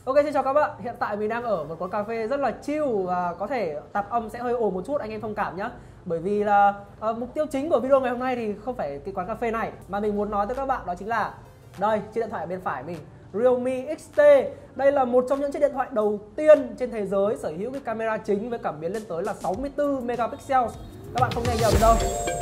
Ok, xin chào các bạn. Hiện tại mình đang ở một quán cà phê rất là chill và có thể tạp âm sẽ hơi ổn một chút, anh em thông cảm nhé. Bởi vì là mục tiêu chính của video ngày hôm nay thì không phải cái quán cà phê này, mà mình muốn nói tới các bạn đó chính là đây, chiếc điện thoại ở bên phải mình, Realme XT. Đây là một trong những chiếc điện thoại đầu tiên trên thế giới sở hữu cái camera chính với cảm biến lên tới là 64 megapixel. Các bạn không nghe nhầm đâu.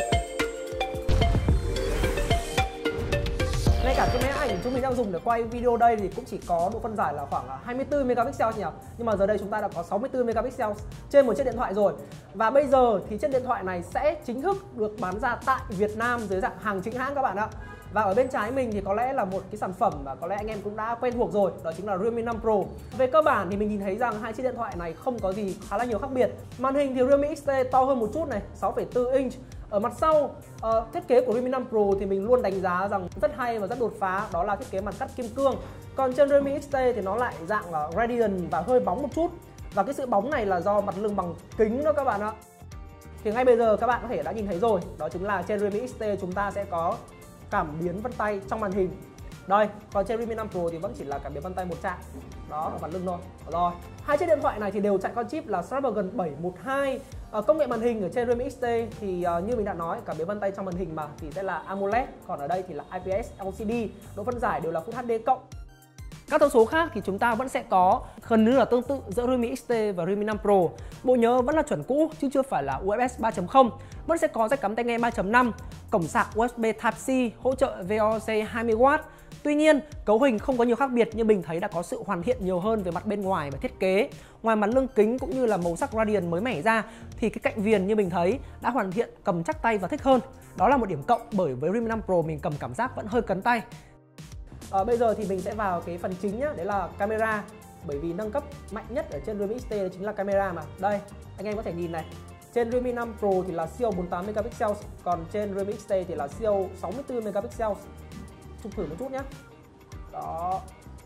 Ngay cả cái máy ảnh chúng mình đang dùng để quay video đây thì cũng chỉ có độ phân giải là khoảng 24 megapixel nhỉ. Nhưng mà giờ đây chúng ta đã có 64 megapixel trên một chiếc điện thoại rồi. Và bây giờ thì chiếc điện thoại này sẽ chính thức được bán ra tại Việt Nam dưới dạng hàng chính hãng các bạn ạ. Và ở bên trái mình thì có lẽ là một cái sản phẩm mà có lẽ anh em cũng đã quen thuộc rồi, đó chính là Realme 5 Pro. Về cơ bản thì mình nhìn thấy rằng hai chiếc điện thoại này không có gì khá là nhiều khác biệt. Màn hình thì Realme XT to hơn một chút này, 6,4 inch. Ở mặt sau, thiết kế của Realme 5 Pro thì mình luôn đánh giá rằng rất hay và rất đột phá, đó là thiết kế mặt cắt kim cương. Còn trên Realme XT thì nó lại dạng radiant và hơi bóng một chút. Và cái sự bóng này là do mặt lưng bằng kính đó các bạn ạ. Thì ngay bây giờ các bạn có thể đã nhìn thấy rồi, đó chính là trên Realme XT chúng ta sẽ có cảm biến vân tay trong màn hình. Đây, còn trên Realme 5 Pro thì vẫn chỉ là cảm biến vân tay một chạm. Đó, ở mặt lưng thôi. Rồi, hai chiếc điện thoại này thì đều chạy con chip là Snapdragon 712. Công nghệ màn hình ở trên Realme XT thì như mình đã nói, cảm biến vân tay trong màn hình mà thì sẽ là AMOLED, còn ở đây thì là IPS LCD, độ phân giải đều là Full HD+. Các thông số khác thì chúng ta vẫn sẽ có gần như là tương tự giữa Realme XT và Realme 5 Pro. Bộ nhớ vẫn là chuẩn cũ chứ chưa phải là UFS 3.0. Vẫn sẽ có jack cắm tai nghe 3.5, cổng sạc USB Type-C, hỗ trợ VOC 20W. Tuy nhiên, cấu hình không có nhiều khác biệt nhưng mình thấy đã có sự hoàn thiện nhiều hơn về mặt bên ngoài và thiết kế. Ngoài mặt lưng kính cũng như là màu sắc radiant mới mẻ ra thì cái cạnh viền như mình thấy đã hoàn thiện, cầm chắc tay và thích hơn. Đó là một điểm cộng bởi với Realme 5 Pro mình cầm cảm giác vẫn hơi cấn tay. Bây giờ thì mình sẽ vào cái phần chính nhá, đấy là camera. Bởi vì nâng cấp mạnh nhất ở trên Realme XT chính là camera mà. Đây, anh em có thể nhìn này. Trên Realme 5 Pro thì là siêu 48 megapixel, còn trên Realme XT thì là siêu 64 megapixel. Chụp thử một chút nhé. Đó.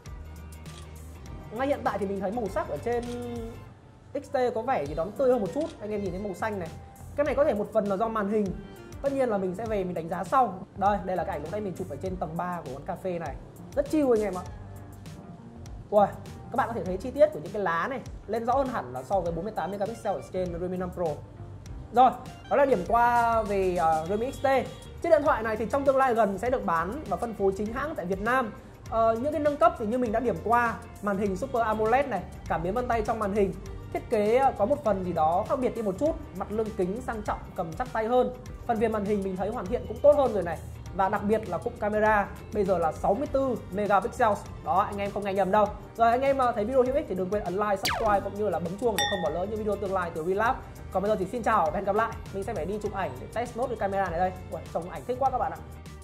Ngay hiện tại thì mình thấy màu sắc ở trên XT có vẻ gì đó tươi hơn một chút. Anh em nhìn thấy màu xanh này. Cái này có thể một phần là do màn hình. Tất nhiên là mình sẽ về mình đánh giá sau. Đây là cái ảnh lúc nãy mình chụp ở trên tầng 3 của quán cà phê này. Rất chill anh em ạ. Ui, các bạn có thể thấy chi tiết của những cái lá này lên rõ hơn hẳn là so với 48 megapixel ở trên Realme 5 Pro. Rồi, đó là điểm qua về Realme XT. Chiếc điện thoại này thì trong tương lai gần sẽ được bán và phân phối chính hãng tại Việt Nam. Những cái nâng cấp thì như mình đã điểm qua, màn hình Super AMOLED này, cảm biến vân tay trong màn hình. Thiết kế có một phần gì đó khác biệt đi một chút, mặt lưng kính sang trọng, cầm chắc tay hơn. Phần viền màn hình mình thấy hoàn thiện cũng tốt hơn rồi này. Và đặc biệt là cụm camera bây giờ là 64 megapixel. Đó, anh em không nghe nhầm đâu. Rồi, anh em thấy video hữu ích thì đừng quên ấn like, subscribe cũng như là bấm chuông để không bỏ lỡ những video tương lai từ Relab. Còn bây giờ thì xin chào và hẹn gặp lại. Mình sẽ phải đi chụp ảnh để test nốt cái camera này đây. Ui, trông ảnh thích quá các bạn ạ.